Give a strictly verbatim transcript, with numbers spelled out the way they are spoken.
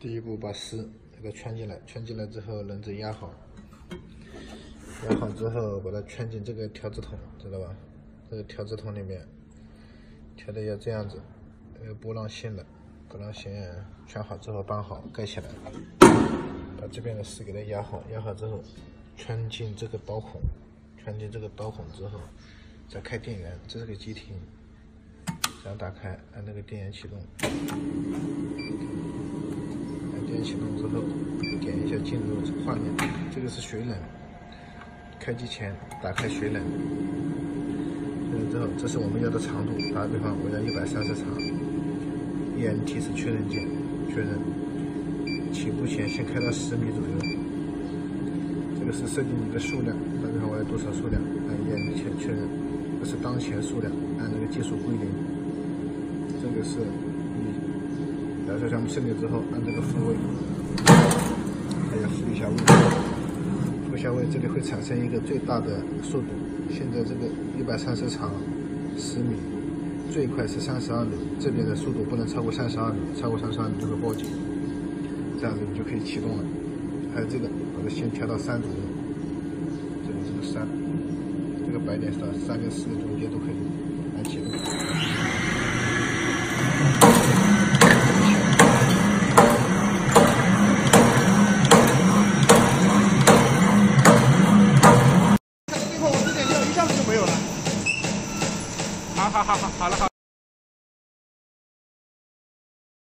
第一步把丝给它圈进来，圈进来之后轮子压好，压好之后把它圈进这个调制筒，知道吧？这个调制筒里面调的要这样子，有波浪线的，波浪线圈好之后绑好盖起来，把这边的丝给它压好，压好之后圈进这个刀孔，圈进这个刀孔之后再开电源，这是个机亭，这样打开，按那个电源启动。电源启动之后，点一下进入画面，这个是水冷。开机前打开水冷，水冷之后，这是我们要的长度。打个比方，我要一百三十长 ，E N T 是确认键，确认。起步前先开到十米左右。这个是设定一个数量，打比方我要多少数量，按 E N T 确认。这是当前数量，按那个技术归零。这个是。打出项目设定之后，按这个复位，还要复一下位，复一下位，这里会产生一个最大的速度。现在这个一百三十长，十米，最快是三十二米，这边的速度不能超过三十二米，超过三十二米就会报警。这样子你就可以启动了。还有这个，把它先调到三左右，这个这个三，这个白点到三跟四中间都可以。